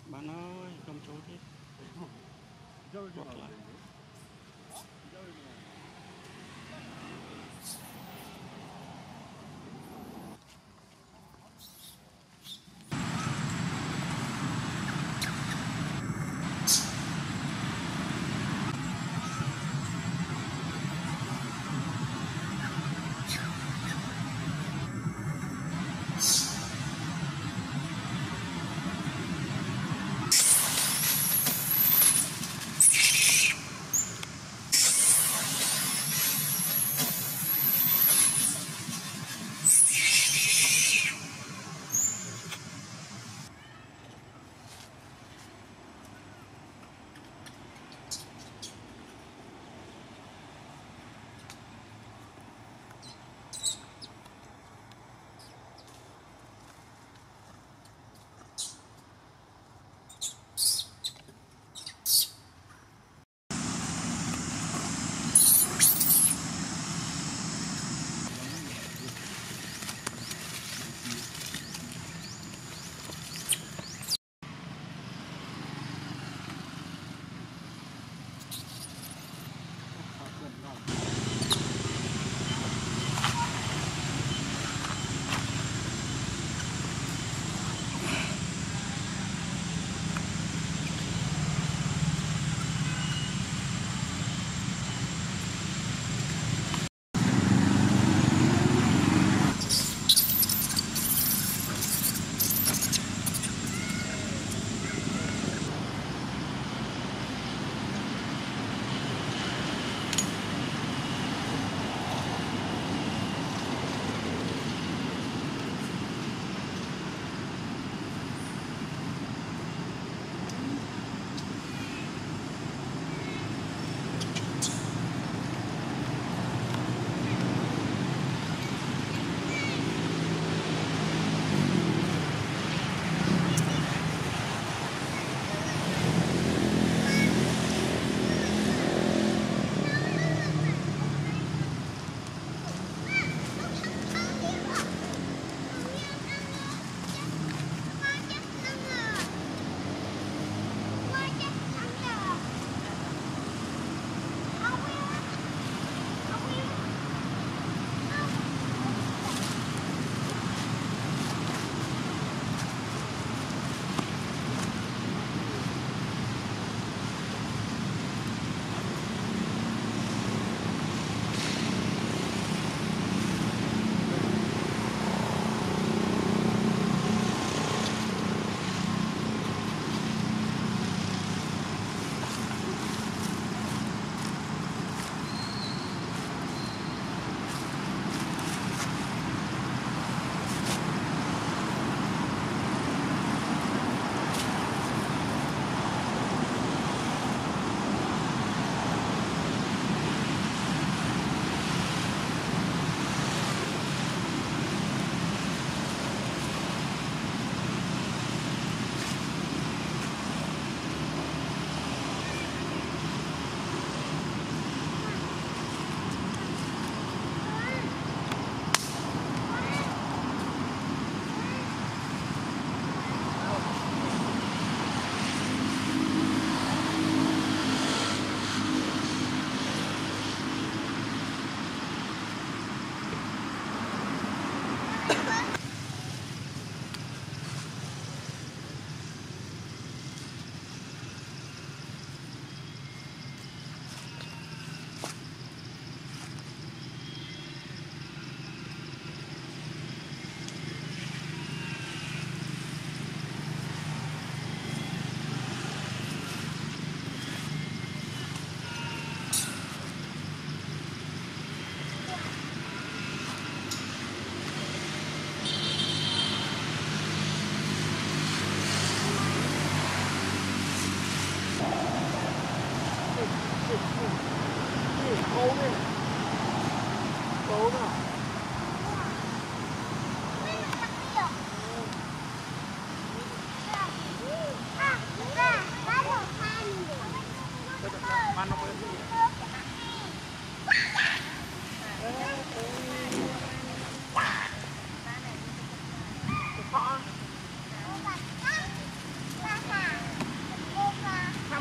Bạn ơi, không trốn hết. Hoặc là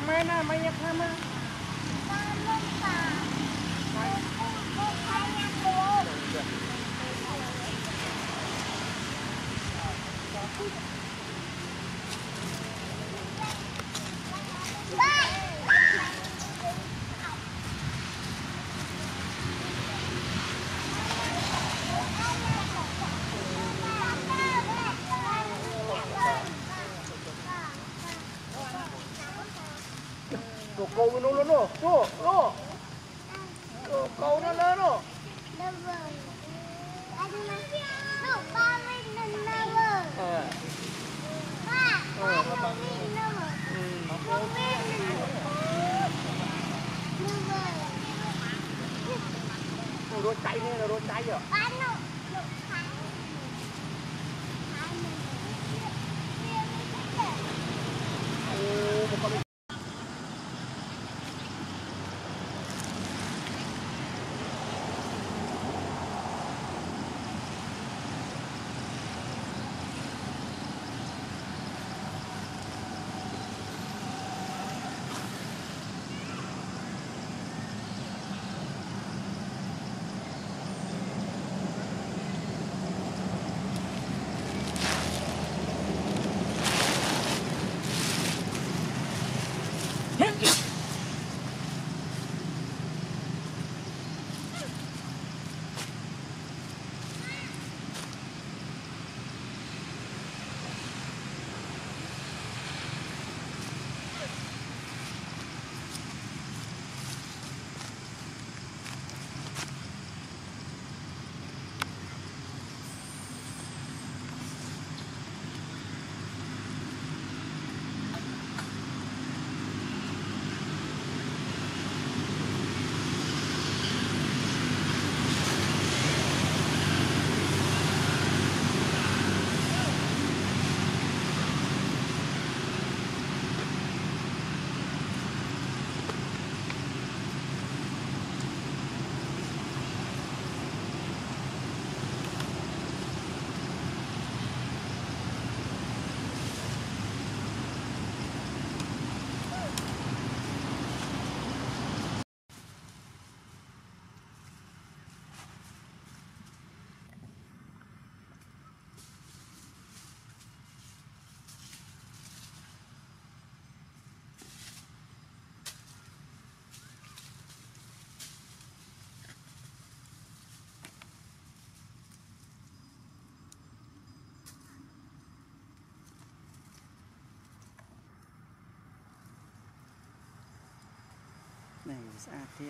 Mana banyak nama? Câu nó lớn rồi, nó câu nó lớn rồi. Đồ cháy này là đồ cháy rồi. Này xa thiệt.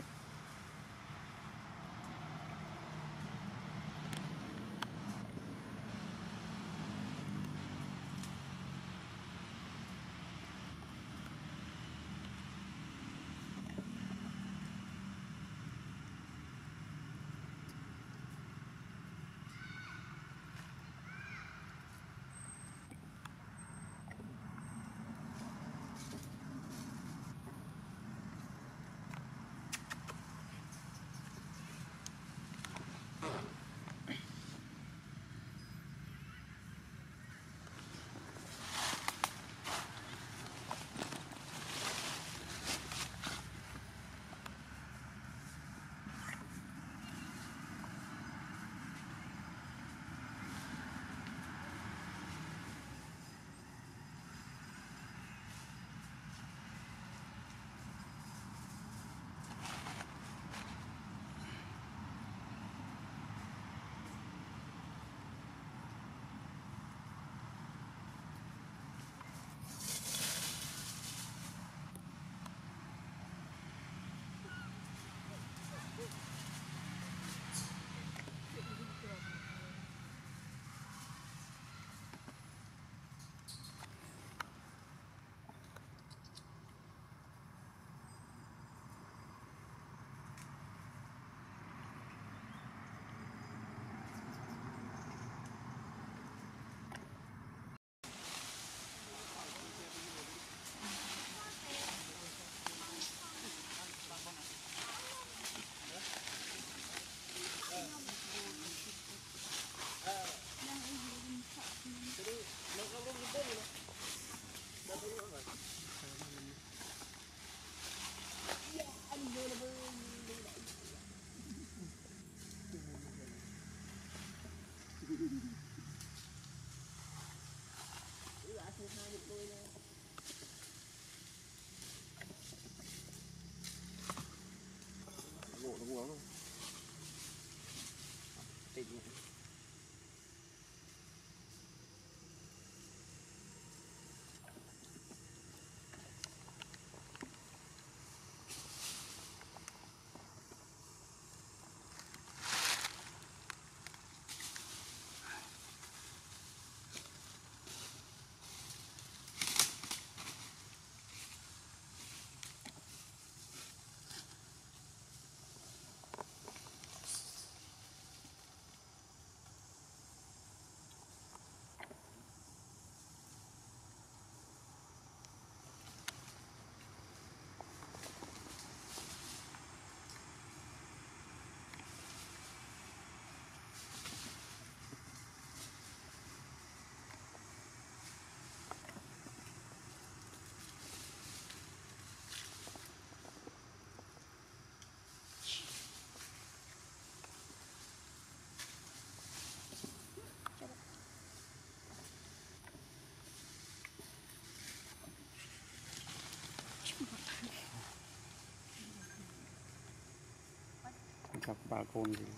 กับบาโคนอยู่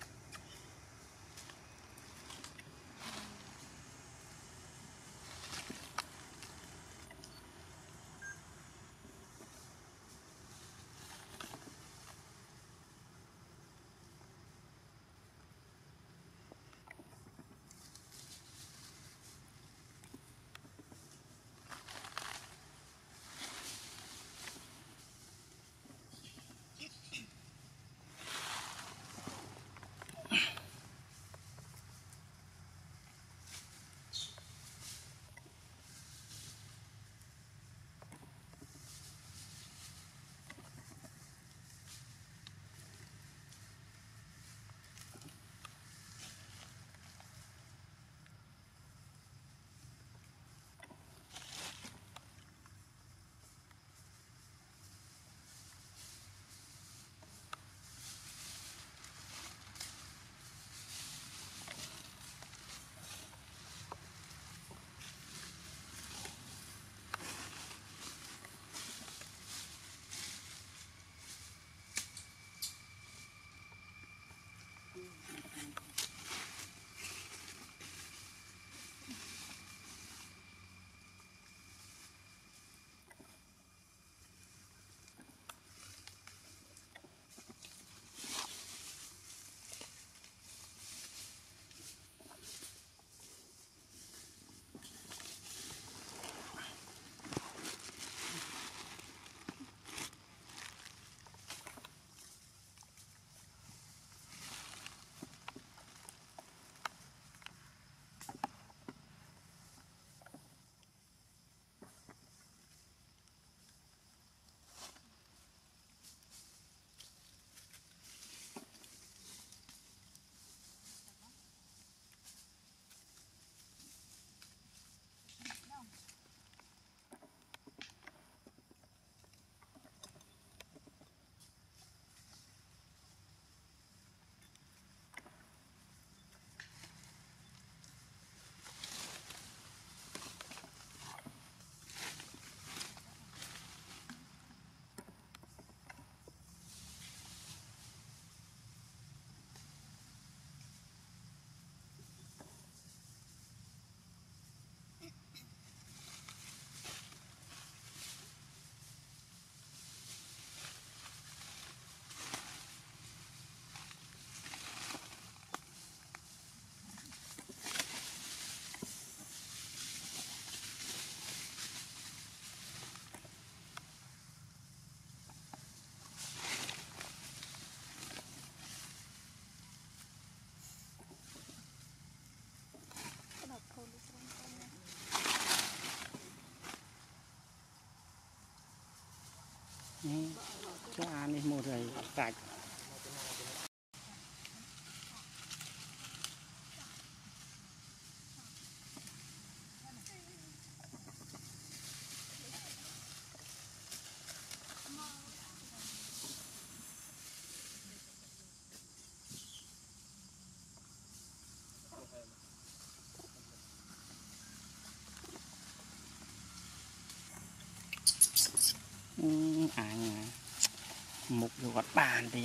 นี่ก็อ่านนี่หมดเลยกัดอ่านหมกอยู่วัดบ้านดิ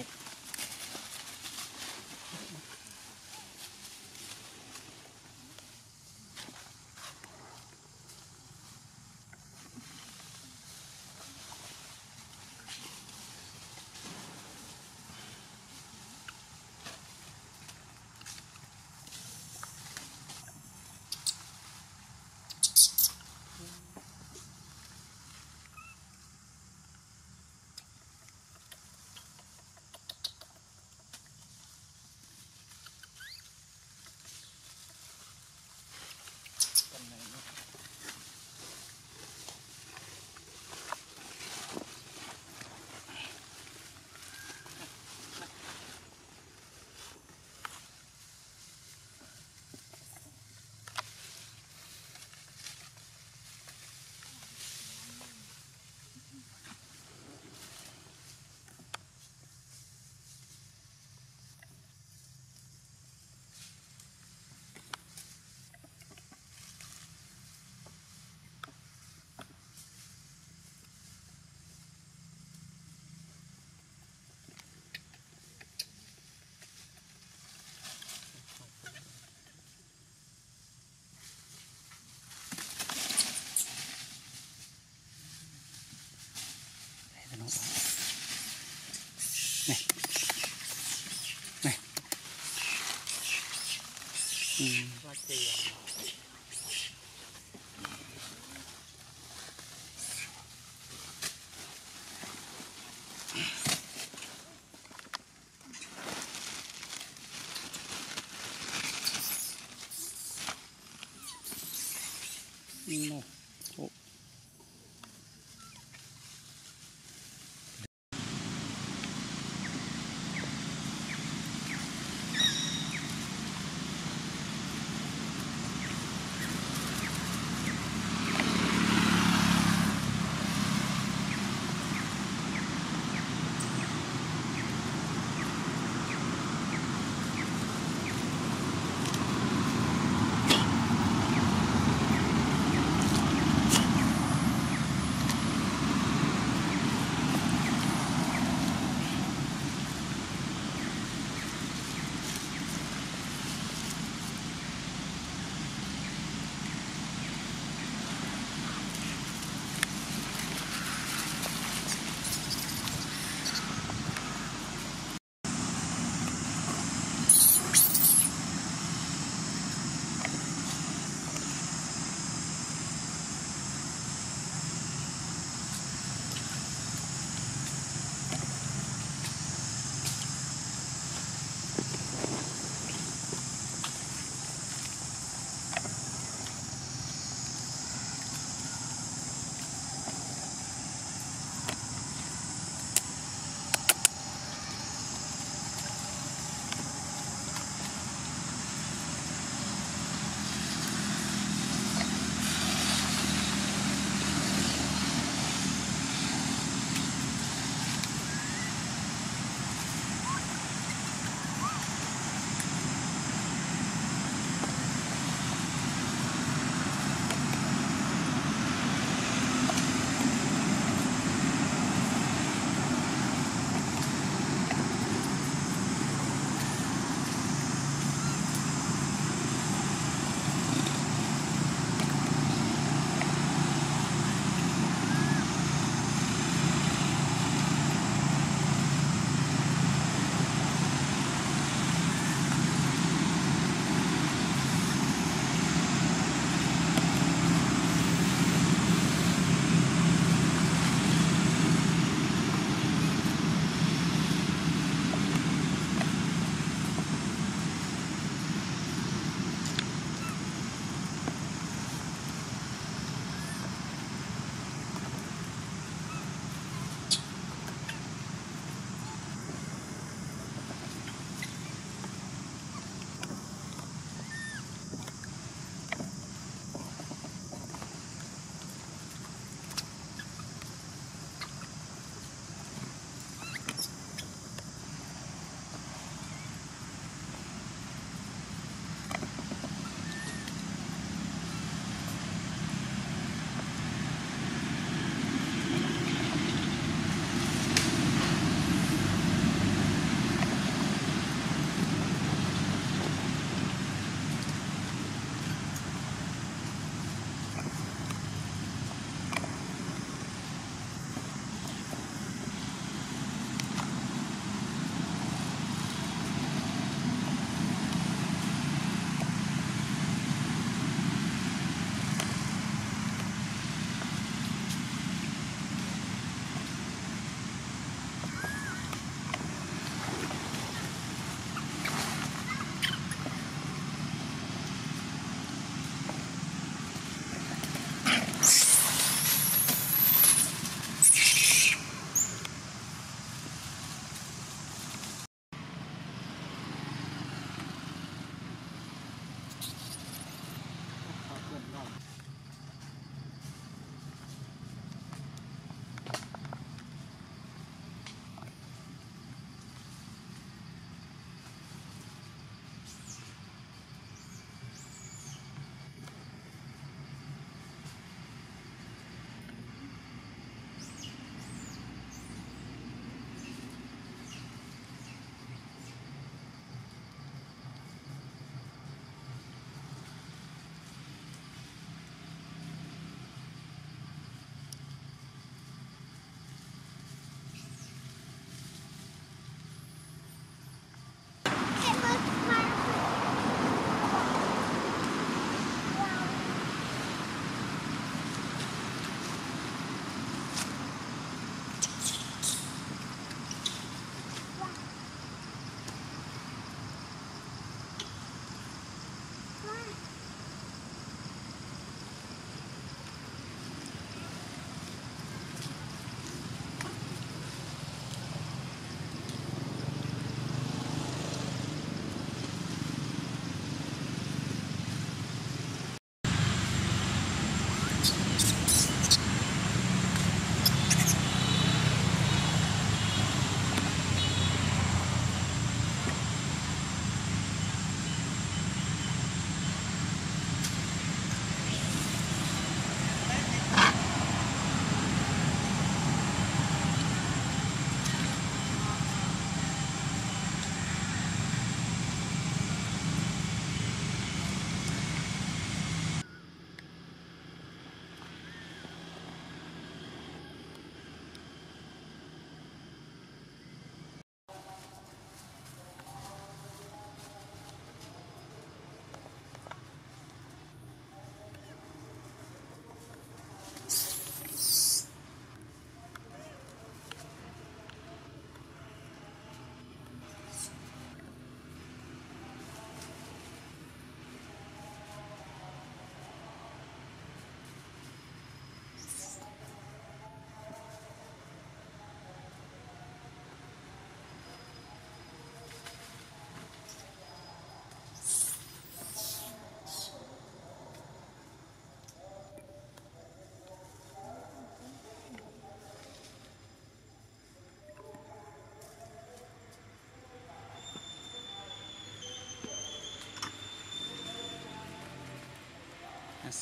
Ồ.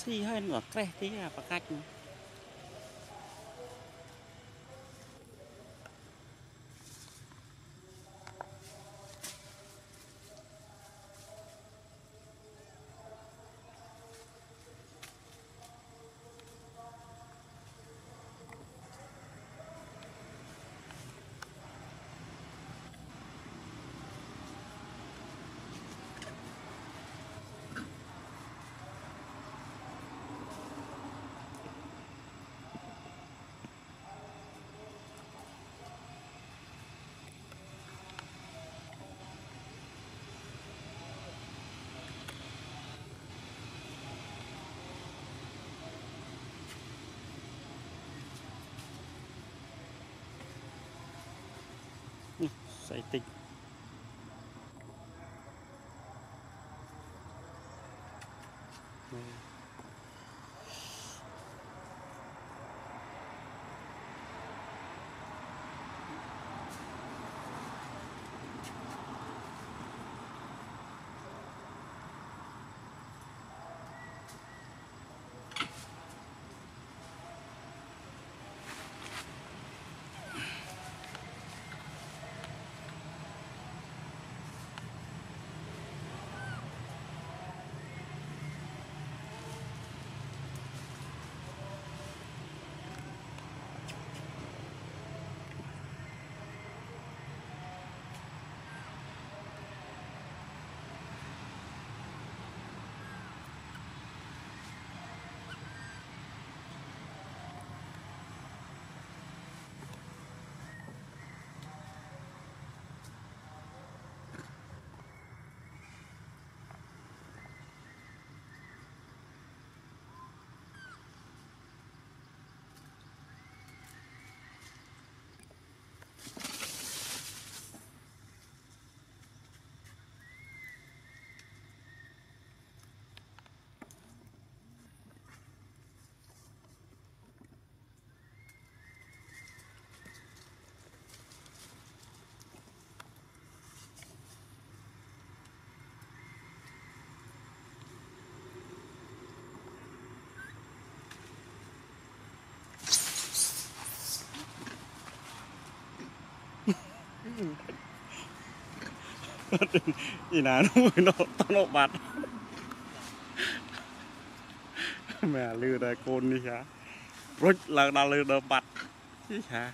xì hơi nữa tre tí là bạc cách sấy tinh gì nào nó bạt mẹ lừa đây côn đi hả rút là đã lừa đờ bạt chứ hả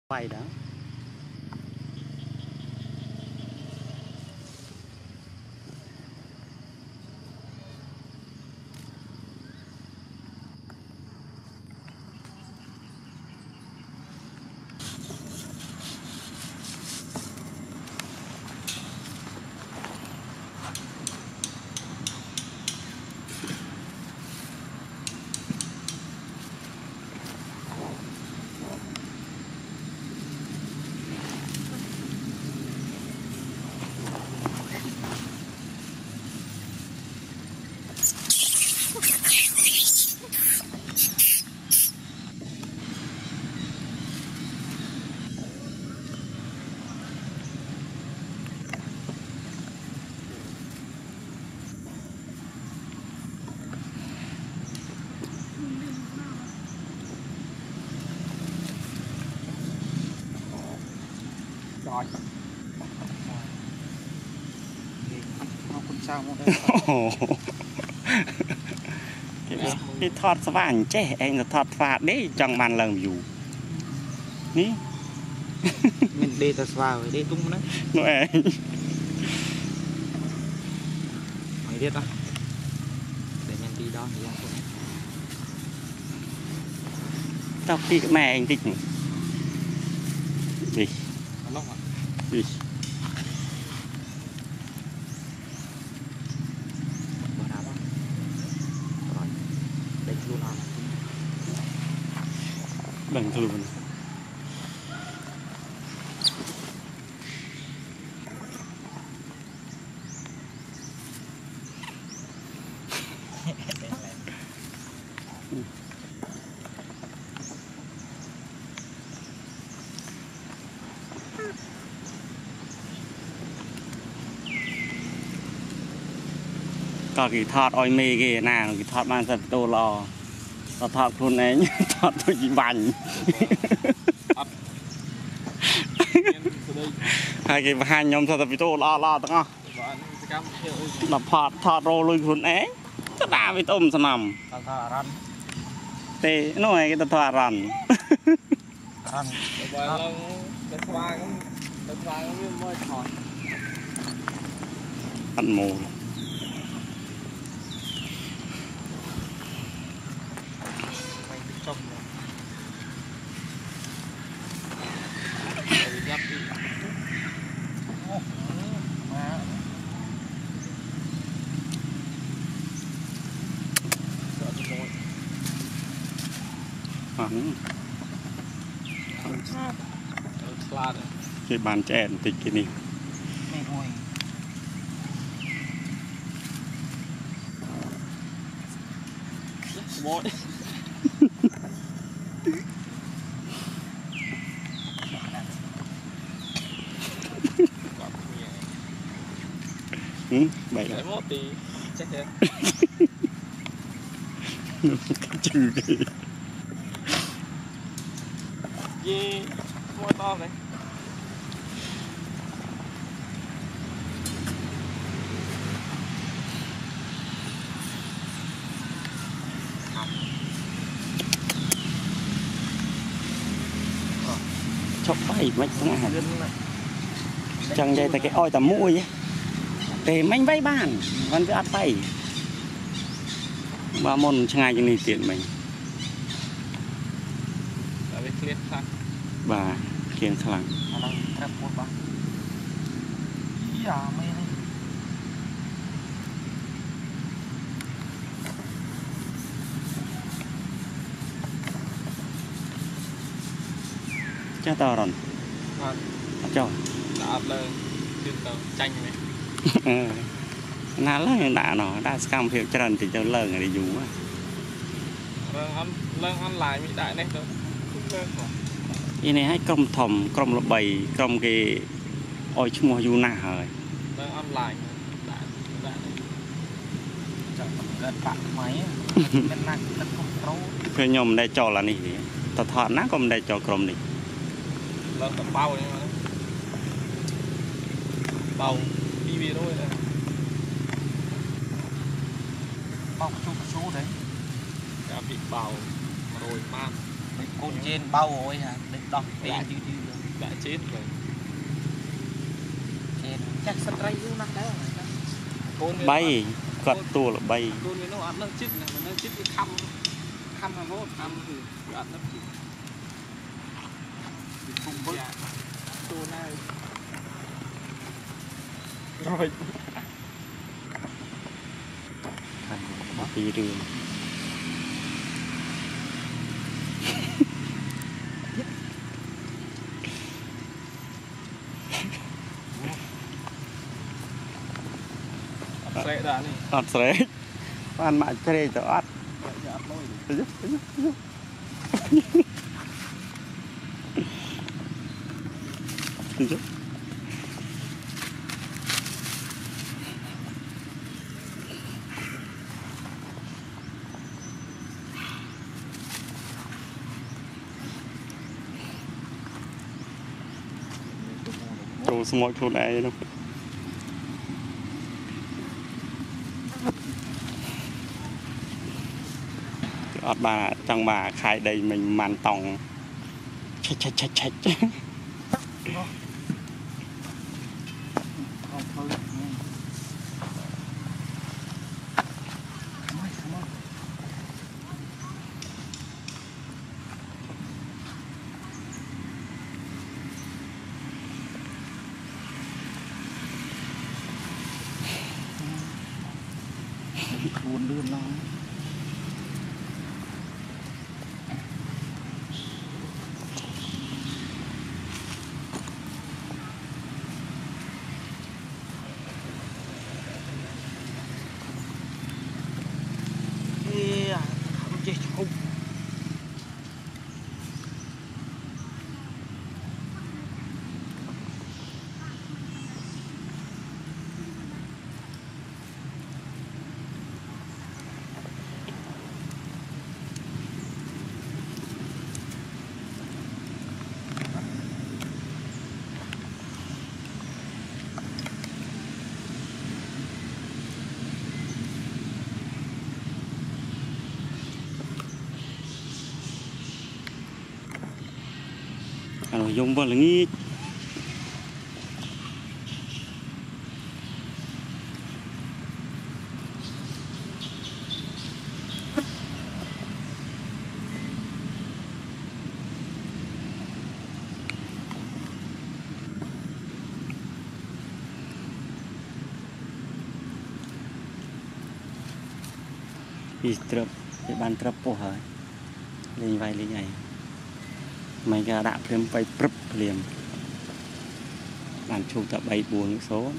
Quay đó. Rồi. Nó cũng sao một đây. Cái thọt vàng trẻ anh là thọt phạt đấy chẳng bàn lần dù ní Mình đi ta vào đi tung đấy. nó anh Mày biết đó. Để mình đi đó thì không. tao đi cái mẹ anh thích đi Nó lóc à? đi Bỏ đá đó. Rồi. Đánh luôn nào. đừng luôn có cái thọt oi mê kì nào cái thọt mang thật tô lò thọt luôn ấy thọt tôi chỉ bành hai cái hai nhóm thật là tô lo tao là thọt rô lui luôn ấy nó đà với tôm sao nằm Răn. tê nó này cái thọt rằn Răn. ăn mù Mày đi trong rồi. Dắt đi. Má. Sợ cái rồi. hẳn Slide. cái bàn chèn tịch cái này Mày thôi. Bố đi. vậy Để một tí chắc thế. chừng cái Gì mua to này. chọc bay mấy thằng à chẳng vậy tại cái oi tầm mũi ấy để manh bay bàn vẫn cứ ắt bay ba môn chẳng ai cho nên tiền mình Là cái clip khác. bà kiêng khẳng Nó đang trap một ba. Dạ mày này. cho tao rồi cho Đã lên trên tàu tranh này. nà lơ đã nó đã scam phiêu trần thì cho lơ người đi dù á Lên ăn lại mỹ đại này thôi. Không lên rồi. ý này hay công thầm công là bầy công cái ôi chung mua dù nà rồi Lên ăn lại đại này. Chẳng gần bạn máy. Bên này nó không trâu. คือโยมได้จอละนี่ต่อทอดนะก็ไม่ได้จอกรมนี่ Lên tầm bao này mà. Bầu TV thôi này. Bầu chú đấy. Đã bị bầu rồi man. Con trên bao rồi hả? đọc đã chết rồi chắc sắp ray vô năm đấy bay cọt tua là bay cô nó ăn nó chích này nó chích cái khăm khăm hàng hốt khăm thì ăn nó chích không có tua này rồi đi đường sệ đã này ọt sệ ăn mạ chê cho ọt chỗ mọi chỗ này đâu ọt bà trong bà khai đây mình màn tòng chạch buồn lươn nó không chết không rồi dùng vào là nghi đi trập cái bàn trập po hỏi lên vai lên này mày gà đạp thêm bay prấp liền bàn chụp tập bay buồn số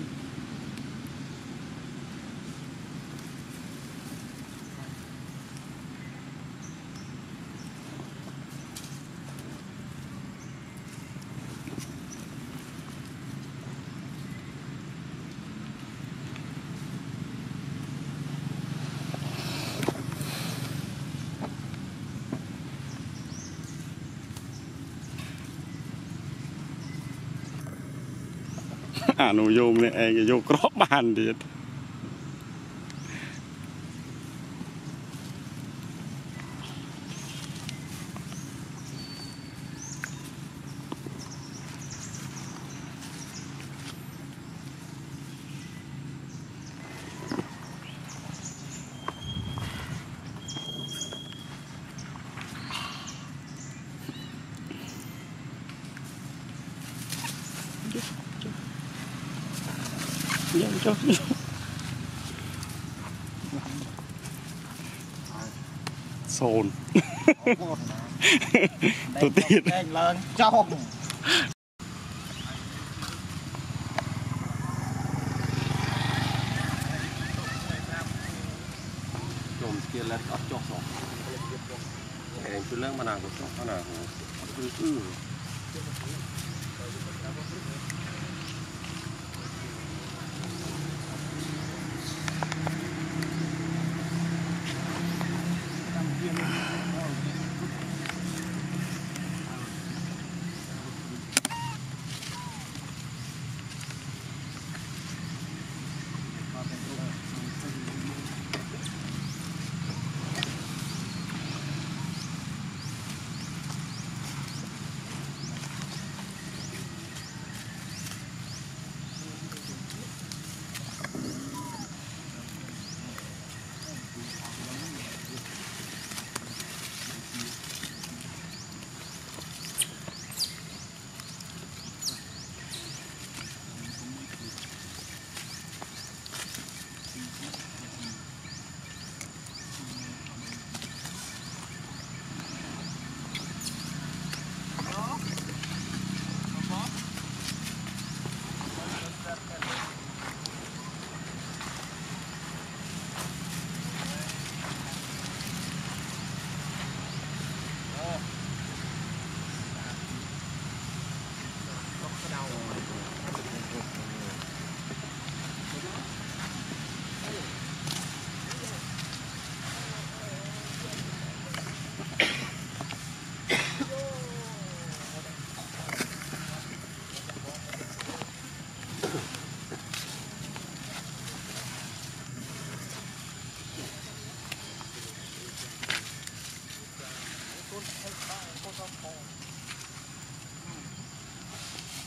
nó vô này vô crop bàn thì cho sồn tôi tiết lên trong chồm kia lên ở chốt rồi em cứ lớn mà nào cũng chốt nào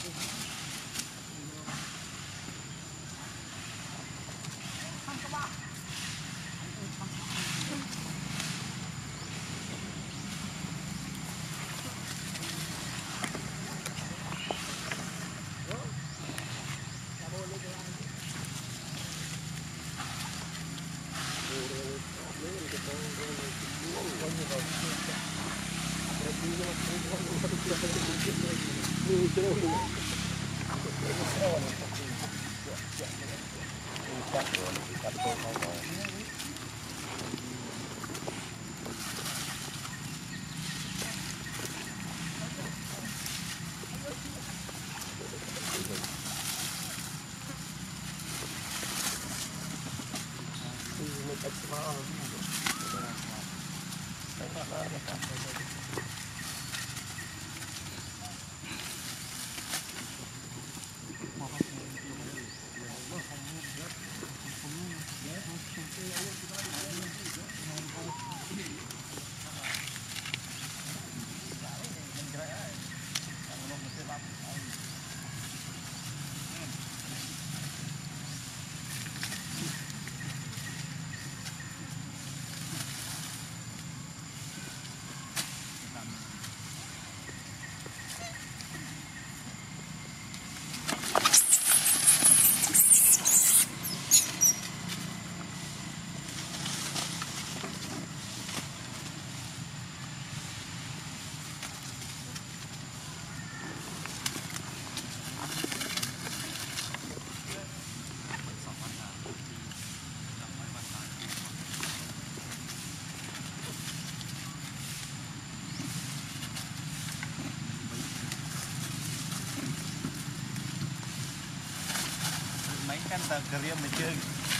Kan tak kerja macam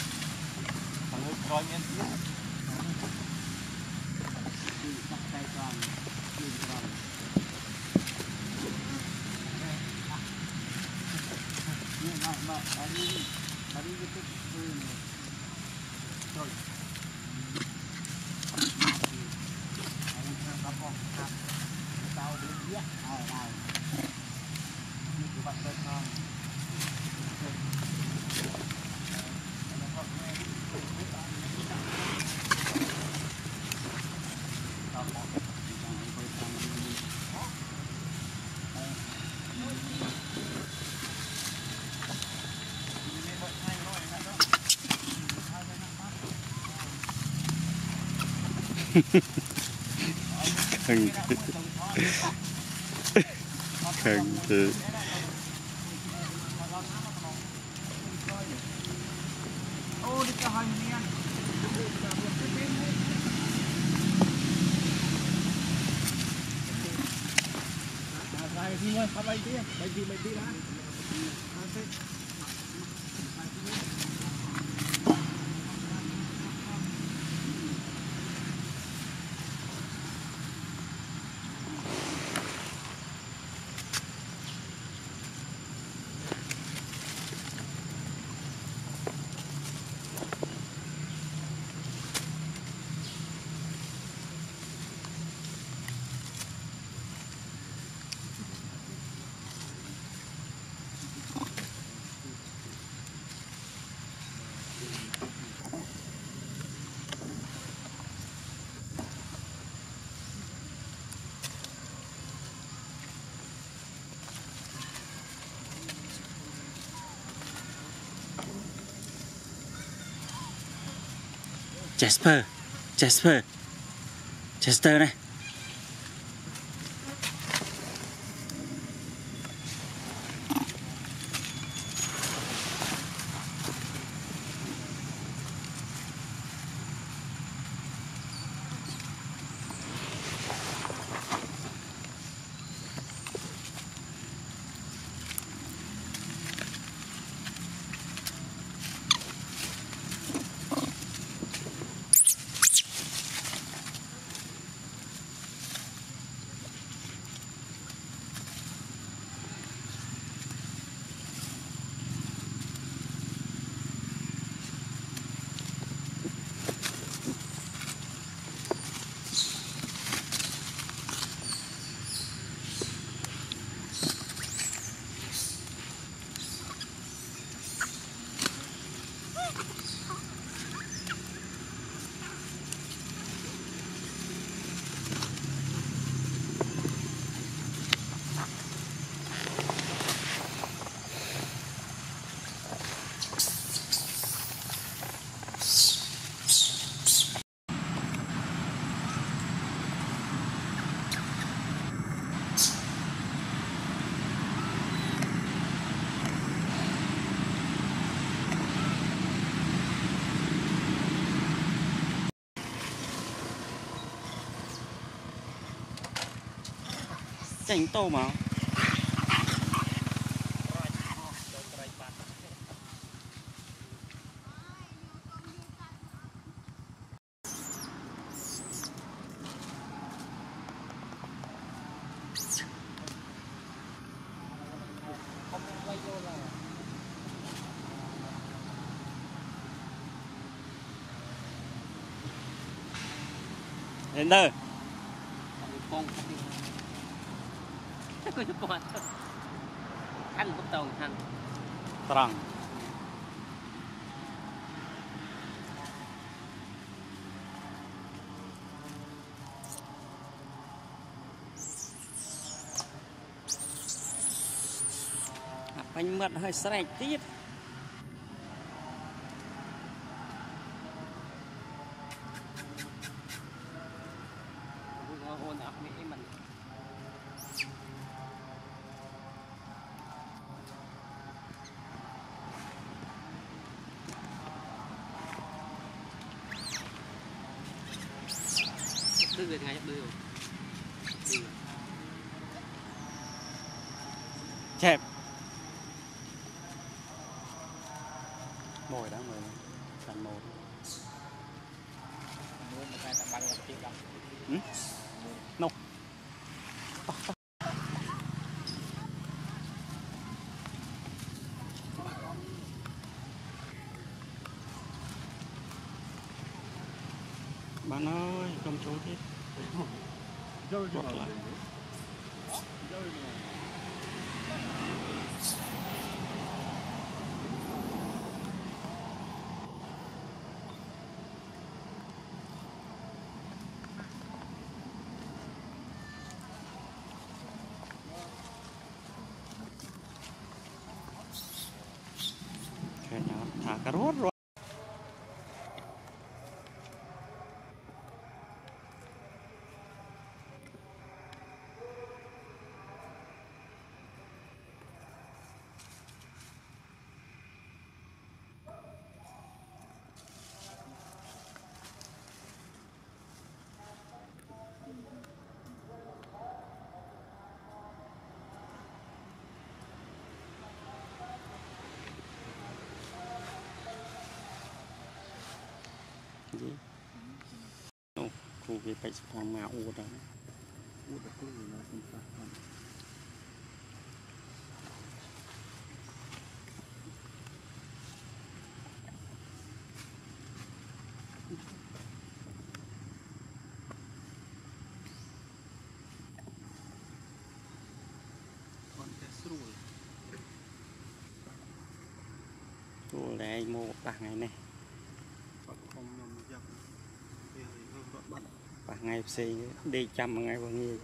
kalau kronya tu pakai kran ni mak hari itu sorry apa tahu belum dia tahu ni buat kran Khang thế. Chester này. chành tô mà đến đây ăn cũng tàu ăn trăng bánh mật hơi sạch tít hôn ấp mỹ mình cứ việc ngay đưa chẹp mồi đó người thành mồi mua một cái tầm bằng là triệu đồng nô bạn ơi không chú thích Dâu gì Bọt mà lại. dâu gì mà thả cà rốt rồi gì đâu khu cái bạch hoàng mạo u đó út được cái gì nó không phải còn cái sủi khu này mua bạc ngày này Phật không nhầm dập thì hơn bận bạc ngày xì đi chăm ngày bao nhiêu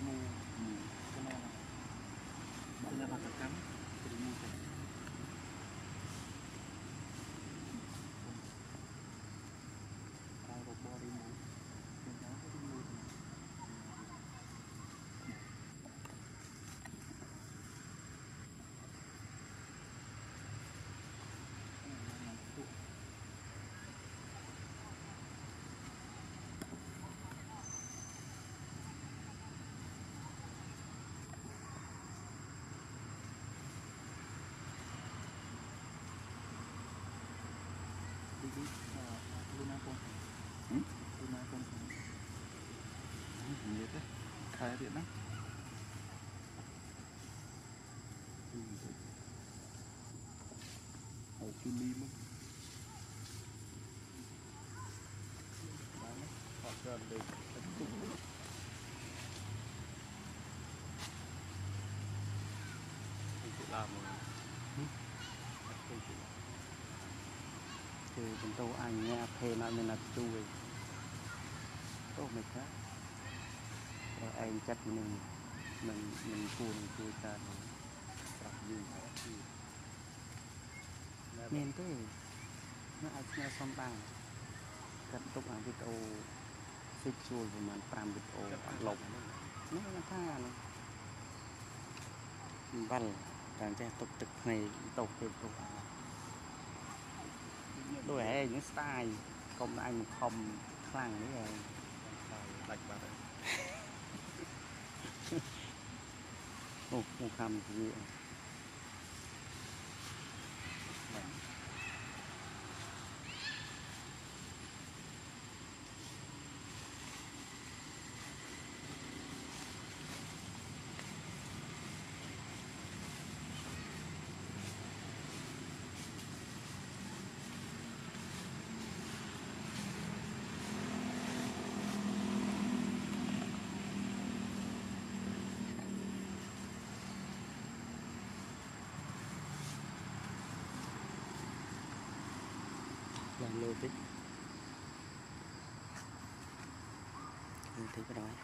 mù cho nên là bạc cắm body mù tao một body mù nên nó body mù Luna con Luna con nhiệt đấy khai điện lắm ở kim lim họ gần đây làm thì chúng tôi anh nghe phê nói mình là chui tốt mệt quá rồi anh chắc mình buồn chui ta nên thế nó ai nghe xong bằng cắt tục ăn video xích chui của mình làm video lộc nó tha văn càng che tục thực này tục tục đôi hè những style không anh không khăn nữa rồi đạch vào đấy một cam gì làm lô tích thấy cái đó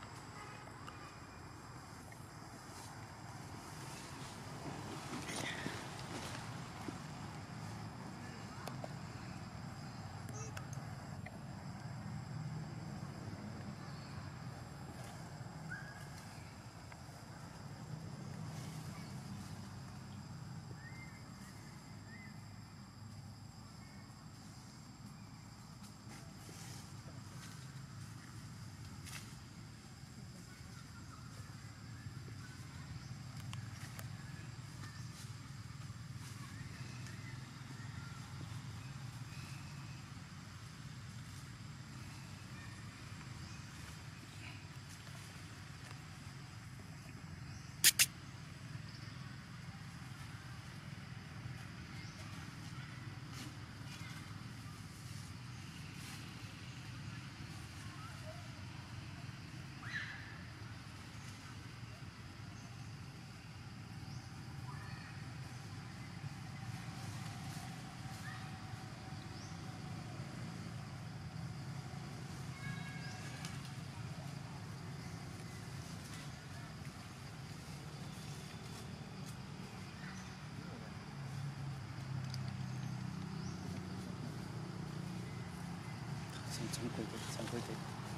xong quay chết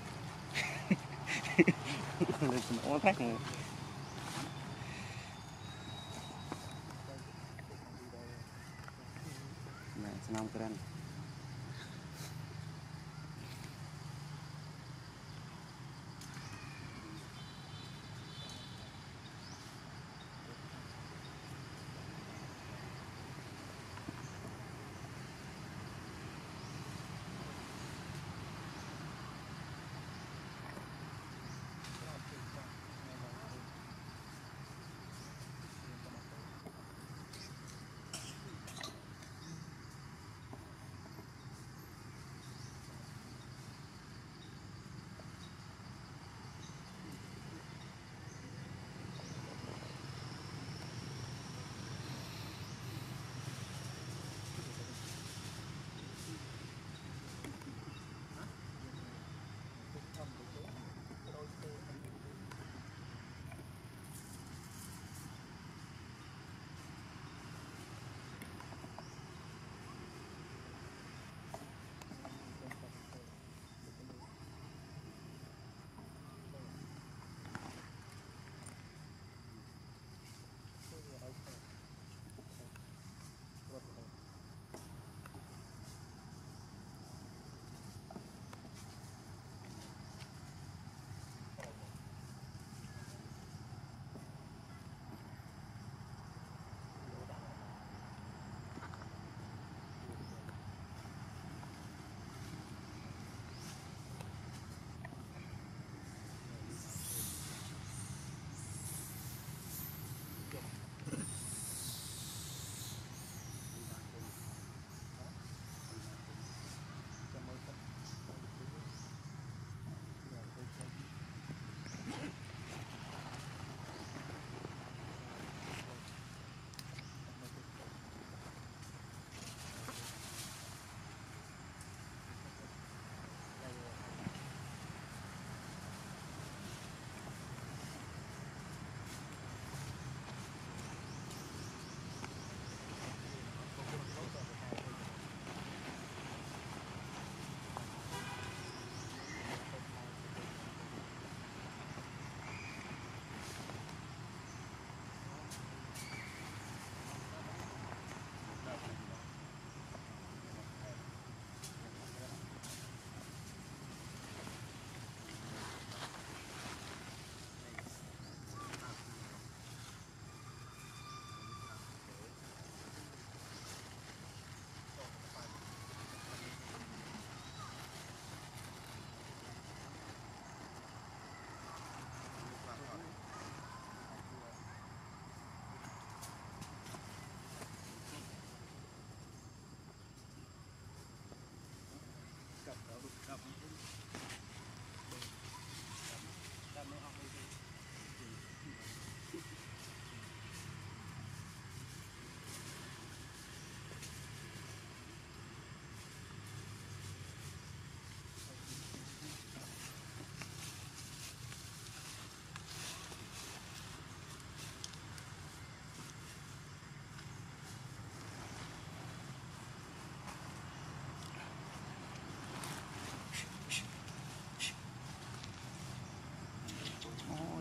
lên nó khác mà này xong cái đàn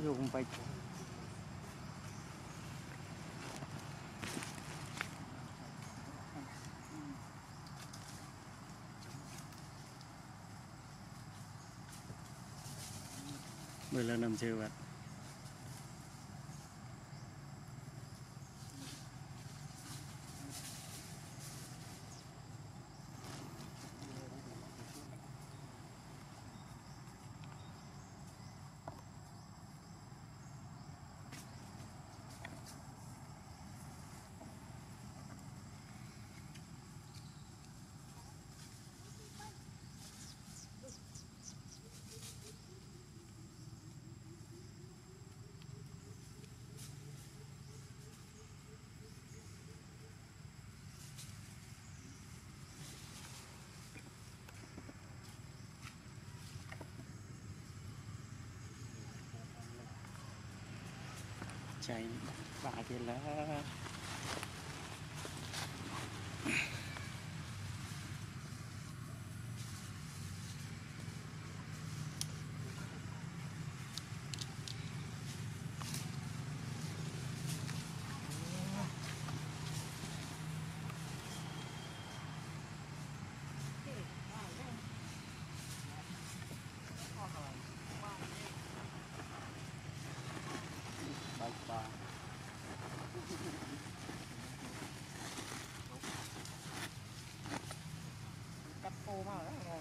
dùng bạch mười lần nằm chơi bạn chạy bà thì là bà cắt khô mà rất là ngon.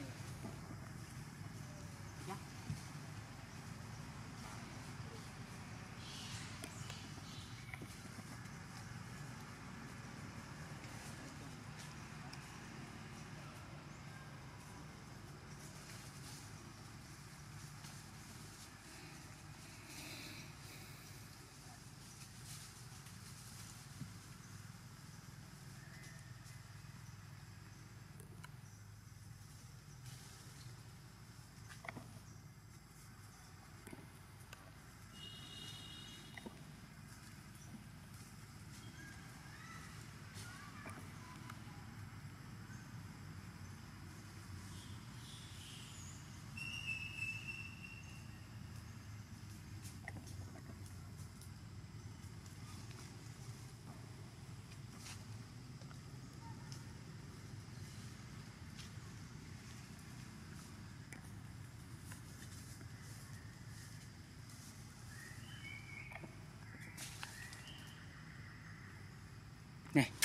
này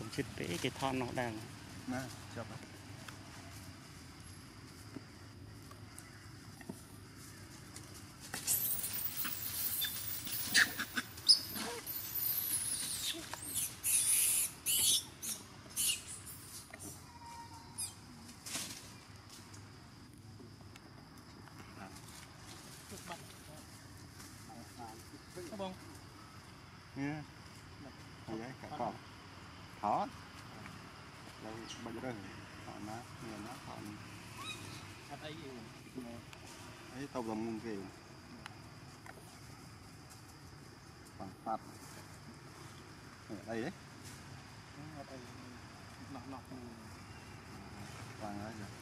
chít bể cái thon nó đang nè chụp bông nha vậy cả cọp thỏ đâu bao giờ thỏ nó người nó thỏ ấy tàu lồng kì bằng phạt ở đây đấy bằng đấy rồi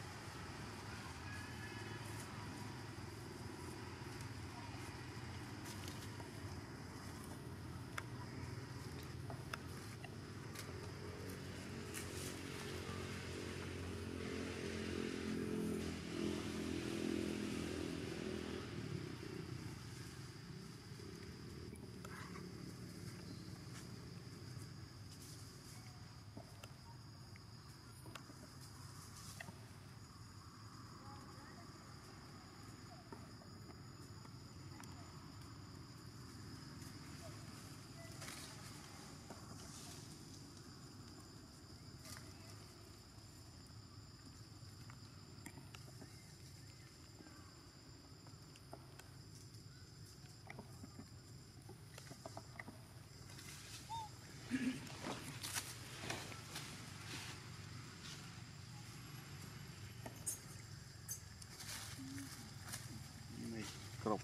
cọp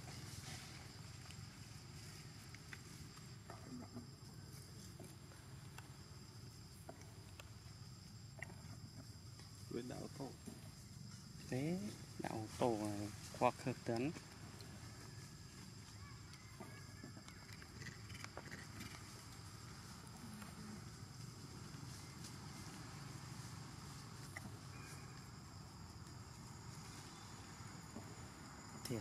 với đạo tổ thế đạo tổ khoác hợp tấn thì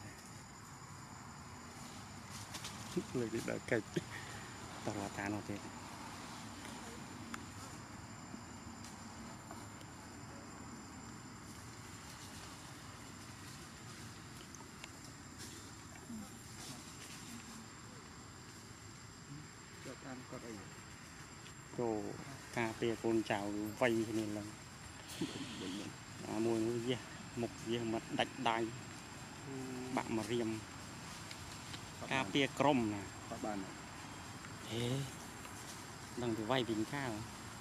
lời đi đợi kịch tao là ta nó thế cho ăn có đây đồ cà phê con chào vay thì nên là mùi nó gì một gì mà đạch đai bạn mà riêng cà phê crom nè các bạn thế đang thì vay bình cao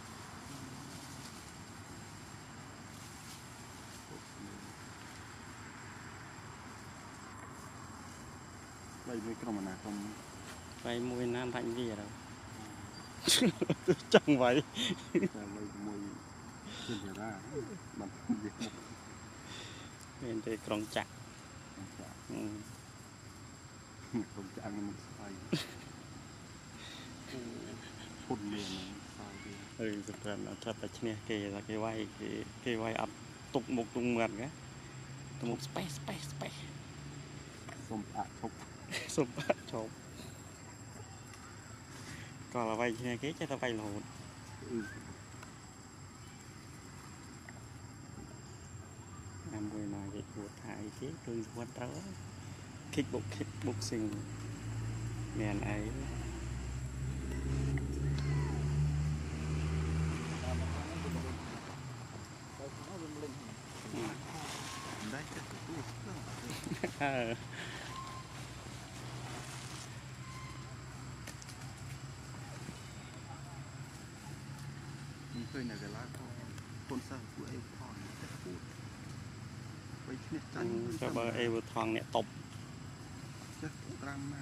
đây với cái mà không vay mùi nan thành gì đâu chẳng vậy đây mùi trên ra mà việc một bên đây còn chặt không chạm một sai phun liền sai đi thực ra là thật là kì là cái quay ập tục một tung mượn cái một space xôm thục xôm chộp còn là vay cái cho tao vay là hồn mùi này cái của thải cái tương quan đó kickboxing miền ấy khơi này cái lá con sao của em thòn với chiếc chanh cho bờ em thòn nè tục chắc drama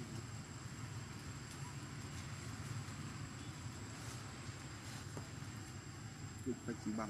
phải chỉ bằng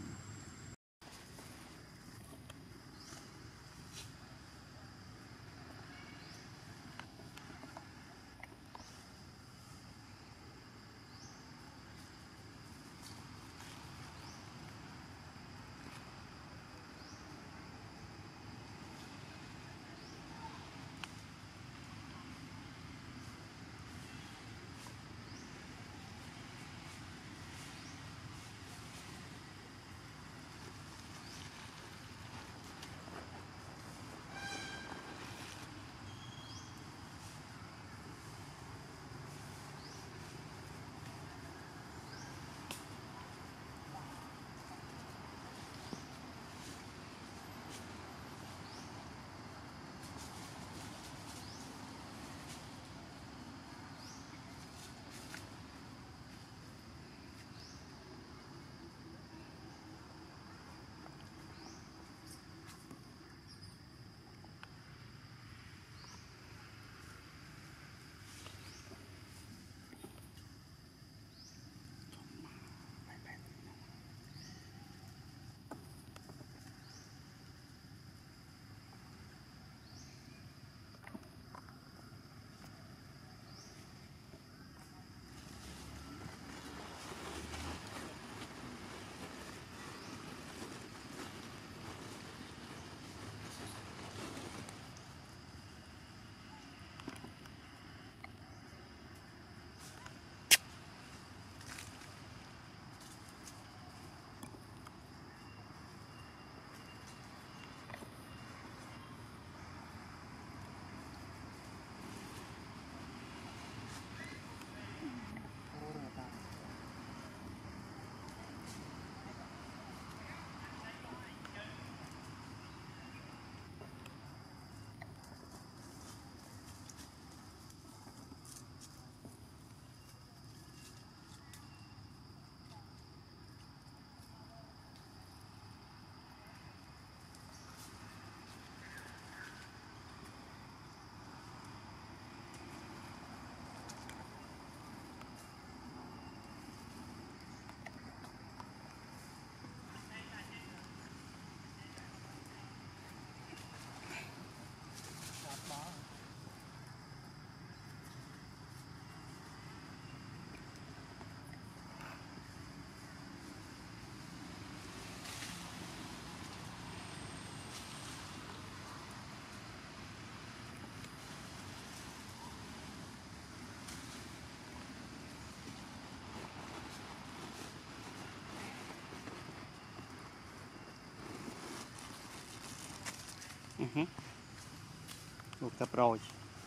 Một tập rồi.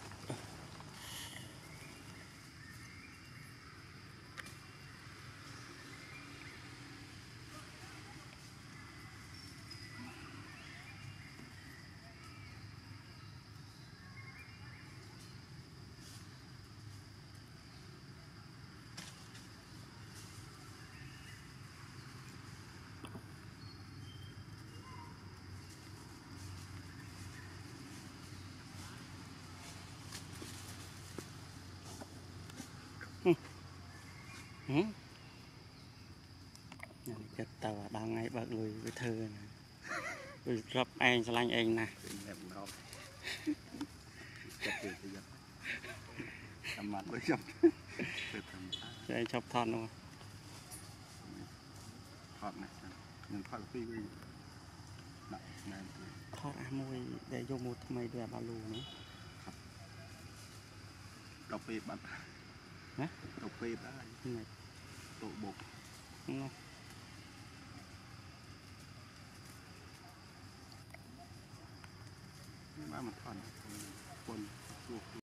Chất tàu đang ngay bật lùi với thơ này. Ui, rập anh sẽ lanh anh nè. Em nó chặt tiền thì tầm mặt với chậm Để anh chọc thon luôn. thọt này nhưng thọt phi với nặng này Thọt môi để vô một mày để bà lù nữa. đọc phê bạn hả đọc phê đã tổ bột đúng không? má mà thọt quân